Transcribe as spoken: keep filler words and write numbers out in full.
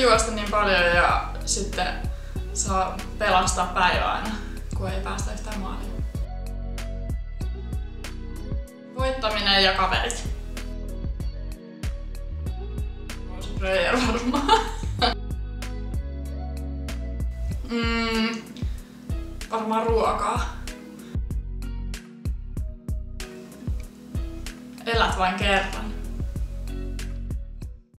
juosta niin paljon ja sitten saa pelastaa päivää aina, kun ei päästä yhtään maaliin. Voittaminen ja kaverit. Olisin Röijär varmaan. mm, varmaan ruokaa. Elät vain kerran.